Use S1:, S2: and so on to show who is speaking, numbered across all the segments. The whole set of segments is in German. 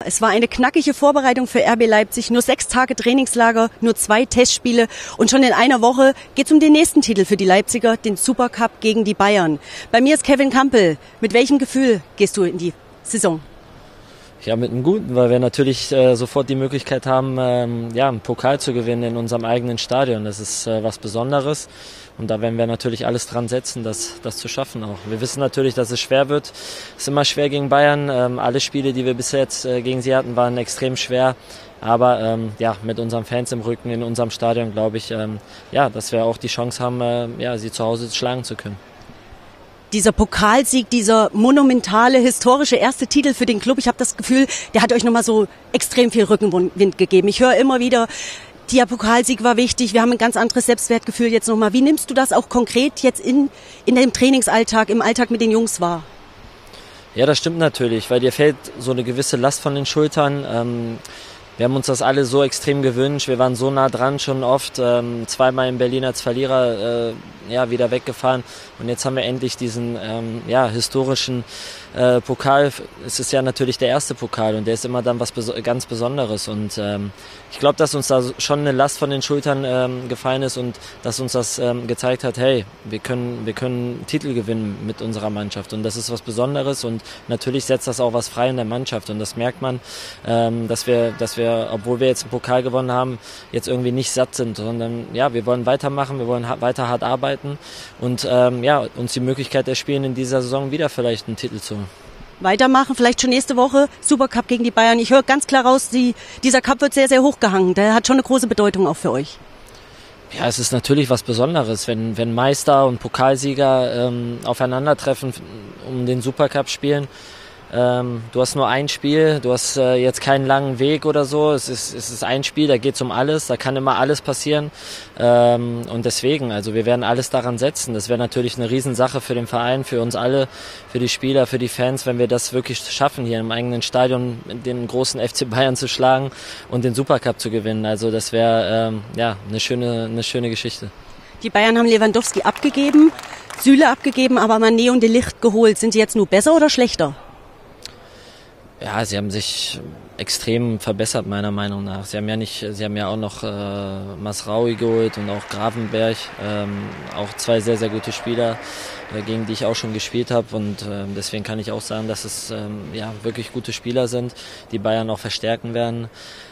S1: Es war eine knackige Vorbereitung für RB Leipzig. Nur 6 Tage Trainingslager, nur 2 Testspiele. Und schon in einer Woche geht es um den nächsten Titel für die Leipziger, den Supercup gegen die Bayern. Bei mir ist Kevin Campbell. Mit welchem Gefühl gehst du in die Saison?
S2: Ja, mit einem guten, weil wir natürlich sofort die Möglichkeit haben, einen Pokal zu gewinnen in unserem eigenen Stadion. Das ist was Besonderes und da werden wir natürlich alles dran setzen, das zu schaffen auch. Wir wissen natürlich, dass es schwer wird. Es ist immer schwer gegen Bayern. Alle Spiele, die wir bis jetzt gegen sie hatten, waren extrem schwer. Aber mit unseren Fans im Rücken in unserem Stadion glaube ich, dass wir auch die Chance haben, sie zu Hause schlagen zu können.
S1: Dieser Pokalsieg, dieser monumentale, historische erste Titel für den Club, ich habe das Gefühl, der hat euch nochmal so extrem viel Rückenwind gegeben. Ich höre immer wieder, der Pokalsieg war wichtig, wir haben ein ganz anderes Selbstwertgefühl jetzt nochmal. Wie nimmst du das auch konkret jetzt in dem Trainingsalltag, im Alltag mit den Jungs wahr?
S2: Ja, das stimmt natürlich, weil dir fällt so eine gewisse Last von den Schultern. Wir haben uns das alle so extrem gewünscht. Wir waren so nah dran schon oft, zweimal in Berlin als Verlierer wieder weggefahren. Und jetzt haben wir endlich diesen historischen Pokal. Es ist ja natürlich der erste Pokal und der ist immer dann was ganz Besonderes. Und ich glaube, dass uns da schon eine Last von den Schultern gefallen ist und dass uns das gezeigt hat, hey, wir können Titel gewinnen mit unserer Mannschaft. Und das ist was Besonderes und natürlich setzt das auch was frei in der Mannschaft. Und das merkt man, dass wir, obwohl wir jetzt einen Pokal gewonnen haben, jetzt irgendwie nicht satt sind, sondern wir wollen weitermachen, wir wollen weiter hart arbeiten und uns die Möglichkeit erspielen, in dieser Saison wieder vielleicht einen Titel zu holen.
S1: Weitermachen, vielleicht schon nächste Woche, Supercup gegen die Bayern. Ich höre ganz klar raus, dieser Cup wird sehr, sehr hoch gehangen. Der hat schon eine große Bedeutung auch für euch.
S2: Ja, es ist natürlich was Besonderes, wenn Meister und Pokalsieger aufeinandertreffen, um den Supercup spielen. Du hast nur ein Spiel, du hast jetzt keinen langen Weg oder so. Es ist ein Spiel, da geht es um alles, da kann immer alles passieren. Und deswegen, also wir werden alles daran setzen. Das wäre natürlich eine Riesensache für den Verein, für uns alle, für die Spieler, für die Fans, wenn wir das wirklich schaffen, hier im eigenen Stadion den großen FC Bayern zu schlagen und den Supercup zu gewinnen. Also das wäre eine schöne Geschichte.
S1: Die Bayern haben Lewandowski abgegeben, Süle abgegeben, aber Mané und De Ligt geholt. Sind sie jetzt nur besser oder schlechter?
S2: Ja, sie haben sich extrem verbessert, meiner Meinung nach. Sie haben ja auch noch Masraoui geholt und auch Gravenberch, auch 2 sehr, sehr gute Spieler, gegen die ich auch schon gespielt habe. Und deswegen kann ich auch sagen, dass es wirklich gute Spieler sind, die Bayern auch verstärken werden.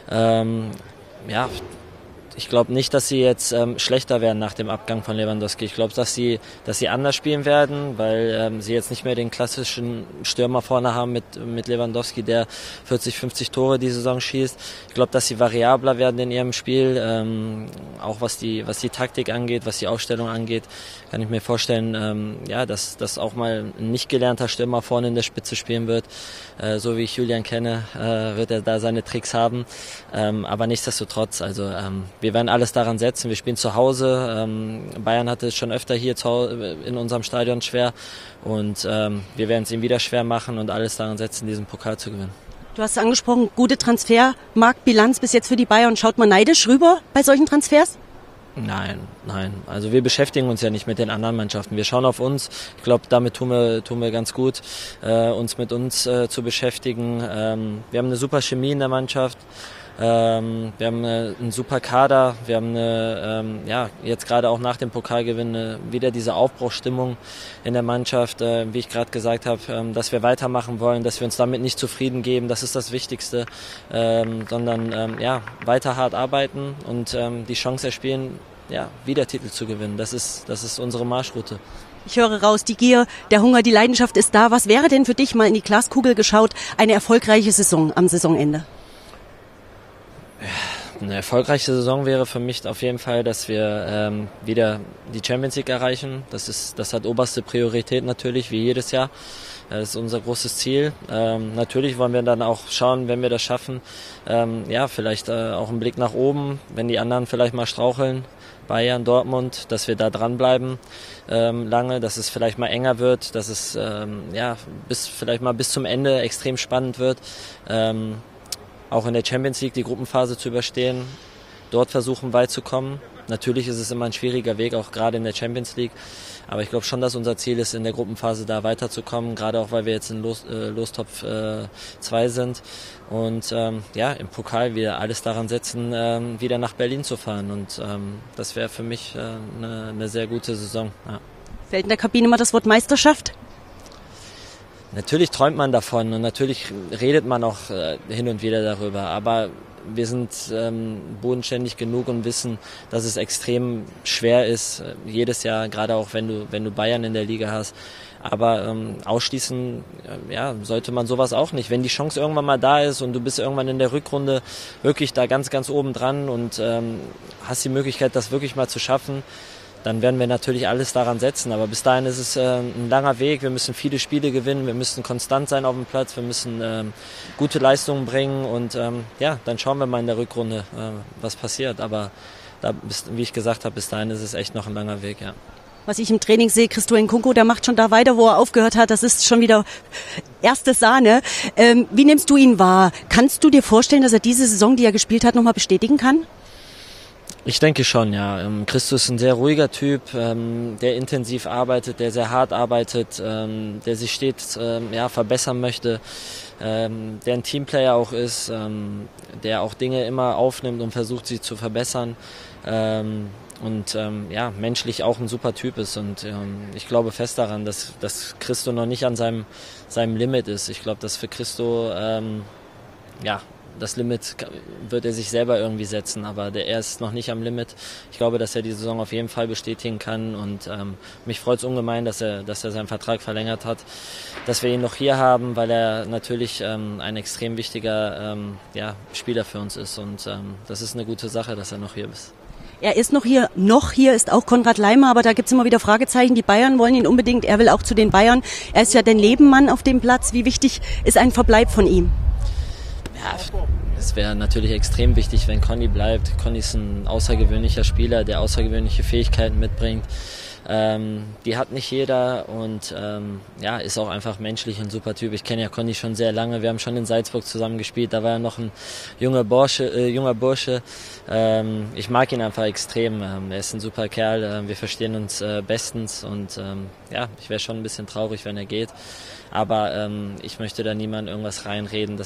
S2: Ich glaube nicht, dass sie jetzt schlechter werden nach dem Abgang von Lewandowski. Ich glaube, dass sie anders spielen werden, weil sie jetzt nicht mehr den klassischen Stürmer vorne haben mit Lewandowski, der 40, 50 Tore die Saison schießt. Ich glaube, dass sie variabler werden in ihrem Spiel, auch was die Taktik angeht, was die Aufstellung angeht. Kann ich mir vorstellen, dass auch mal ein nicht gelernter Stürmer vorne in der Spitze spielen wird. So wie ich Julian kenne, wird er da seine Tricks haben. Aber nichtsdestotrotz, also wir werden alles daran setzen. Wir spielen zu Hause. Bayern hatte es schon öfter hier in unserem Stadion schwer. Und wir werden es ihm wieder schwer machen und alles daran setzen, diesen Pokal zu gewinnen.
S1: Du hast angesprochen, gute Transfermarktbilanz bis jetzt für die Bayern. Schaut man neidisch rüber bei solchen Transfers?
S2: Nein. Also wir beschäftigen uns ja nicht mit den anderen Mannschaften. Wir schauen auf uns. Ich glaube, damit tun wir ganz gut, uns mit uns zu beschäftigen. Wir haben eine super Chemie in der Mannschaft. Wir haben einen super Kader. Wir haben jetzt gerade auch nach dem Pokalgewinn wieder diese Aufbruchsstimmung in der Mannschaft, wie ich gerade gesagt habe, dass wir weitermachen wollen, dass wir uns damit nicht zufrieden geben. Das ist das Wichtigste, sondern weiter hart arbeiten und die Chance erspielen, wieder Titel zu gewinnen. Das ist unsere Marschroute.
S1: Ich höre raus, die Gier, der Hunger, die Leidenschaft ist da. Was wäre denn für dich, mal in die Glaskugel geschaut, eine erfolgreiche Saison am Saisonende?
S2: Eine erfolgreiche Saison wäre für mich auf jeden Fall, dass wir wieder die Champions League erreichen. Das hat oberste Priorität natürlich, wie jedes Jahr. Das ist unser großes Ziel. Natürlich wollen wir dann auch schauen, wenn wir das schaffen, vielleicht auch einen Blick nach oben, wenn die anderen vielleicht mal straucheln, Bayern, Dortmund, dass wir da dranbleiben lange, dass es vielleicht mal enger wird, dass es bis zum Ende extrem spannend wird. Auch in der Champions League die Gruppenphase zu überstehen, dort versuchen weit zu kommen natürlich ist es immer ein schwieriger Weg, auch gerade in der Champions League. Aber ich glaube schon, dass unser Ziel ist, in der Gruppenphase da weiterzukommen, gerade auch, weil wir jetzt in Lostopf 2 sind. Und im Pokal wieder alles daran setzen, wieder nach Berlin zu fahren. Und das wäre für mich eine sehr gute Saison. Ja.
S1: Fällt in der Kabine immer das Wort Meisterschaft?
S2: Natürlich träumt man davon und natürlich redet man auch hin und wieder darüber, aber wir sind bodenständig genug und wissen, dass es extrem schwer ist, jedes Jahr, gerade auch wenn du Bayern in der Liga hast. Aber ausschließen sollte man sowas auch nicht. Wenn die Chance irgendwann mal da ist und du bist irgendwann in der Rückrunde wirklich da ganz, ganz oben dran und hast die Möglichkeit, das wirklich mal zu schaffen, dann werden wir natürlich alles daran setzen. Aber bis dahin ist es ein langer Weg. Wir müssen viele Spiele gewinnen, wir müssen konstant sein auf dem Platz, wir müssen gute Leistungen bringen und dann schauen wir mal in der Rückrunde, was passiert. Aber wie ich gesagt habe, bis dahin ist es echt noch ein langer Weg, ja.
S1: Was ich im Training sehe, Christo Nkunku, der macht schon da weiter, wo er aufgehört hat. Das ist schon wieder erste Sahne. Wie nimmst du ihn wahr? Kannst du dir vorstellen, dass er diese Saison, die er gespielt hat, nochmal bestätigen kann?
S2: Ich denke schon, ja. Christo ist ein sehr ruhiger Typ, der intensiv arbeitet, der sehr hart arbeitet, der sich stets verbessern möchte, der ein Teamplayer auch ist, der auch Dinge immer aufnimmt und versucht, sie zu verbessern. Menschlich auch ein super Typ ist und ich glaube fest daran, dass Christo noch nicht an seinem Limit ist. Ich glaube, dass für Christo das Limit wird er sich selber irgendwie setzen, aber er ist noch nicht am Limit. Ich glaube, dass er die Saison auf jeden Fall bestätigen kann und mich freut es ungemein, dass er seinen Vertrag verlängert hat, dass wir ihn noch hier haben, weil er natürlich ein extrem wichtiger Spieler für uns ist und das ist eine gute Sache, dass er noch hier ist.
S1: Er ist noch hier ist auch Konrad Laimer, aber da gibt's immer wieder Fragezeichen. Die Bayern wollen ihn unbedingt, er will auch zu den Bayern. Er ist ja der Nebenmann auf dem Platz. Wie wichtig ist ein Verbleib von ihm?
S2: Ja, es wäre natürlich extrem wichtig, wenn Conny bleibt. Conny ist ein außergewöhnlicher Spieler, der außergewöhnliche Fähigkeiten mitbringt. Die hat nicht jeder und ist auch einfach menschlich ein super Typ. Ich kenne ja Conny schon sehr lange. Wir haben schon in Salzburg zusammen gespielt. Da war er noch ein junger Bursche. Ich mag ihn einfach extrem. Er ist ein super Kerl. Wir verstehen uns bestens und ich wäre schon ein bisschen traurig, wenn er geht. Aber ich möchte da niemandem irgendwas reinreden.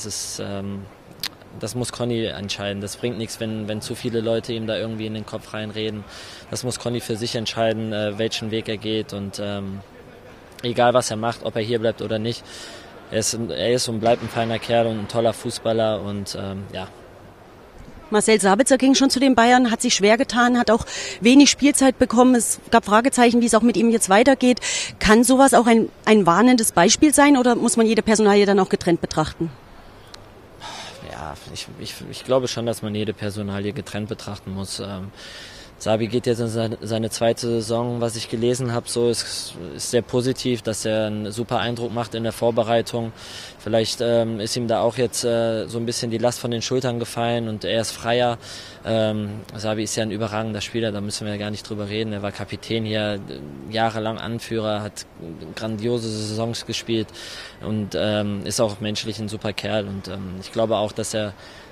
S2: Das muss Conny entscheiden. Das bringt nichts, wenn zu viele Leute ihm da irgendwie in den Kopf reinreden. Das muss Conny für sich entscheiden, welchen Weg er geht. Und egal, was er macht, ob er hier bleibt oder nicht, er ist und bleibt ein feiner Kerl und ein toller Fußballer. Und
S1: Marcel Sabitzer ging schon zu den Bayern, hat sich schwer getan, hat auch wenig Spielzeit bekommen. Es gab Fragezeichen, wie es auch mit ihm jetzt weitergeht. Kann sowas auch ein warnendes Beispiel sein oder muss man jede Personalie dann auch getrennt betrachten?
S2: Ja, ich glaube schon, dass man jede Personalie getrennt betrachten muss. Sabi geht jetzt in seine zweite Saison, was ich gelesen habe, so ist sehr positiv, dass er einen super Eindruck macht in der Vorbereitung. Vielleicht ist ihm da auch jetzt so ein bisschen die Last von den Schultern gefallen und er ist freier. Sabi ist ja ein überragender Spieler, da müssen wir ja gar nicht drüber reden. Er war Kapitän hier, jahrelang Anführer, hat grandiose Saisons gespielt und ist auch menschlich ein super Kerl. Und ich glaube auch, dass er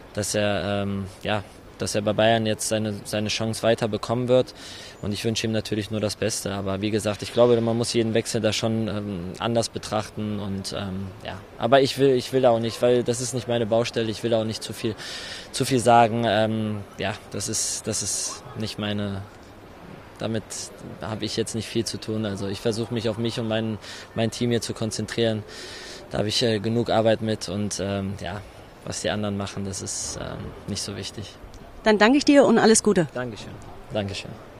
S2: bei Bayern jetzt seine Chance weiter bekommen wird. Und ich wünsche ihm natürlich nur das Beste. Aber wie gesagt, ich glaube, man muss jeden Wechsel da schon anders betrachten. Und aber ich will auch nicht, weil das ist nicht meine Baustelle. Ich will auch nicht zu viel sagen. Das ist nicht meine. Damit habe ich jetzt nicht viel zu tun. Also ich versuche mich auf mich und mein Team hier zu konzentrieren. Da habe ich genug Arbeit mit und was die anderen machen, das ist nicht so wichtig.
S1: Dann danke ich dir und alles Gute.
S2: Dankeschön.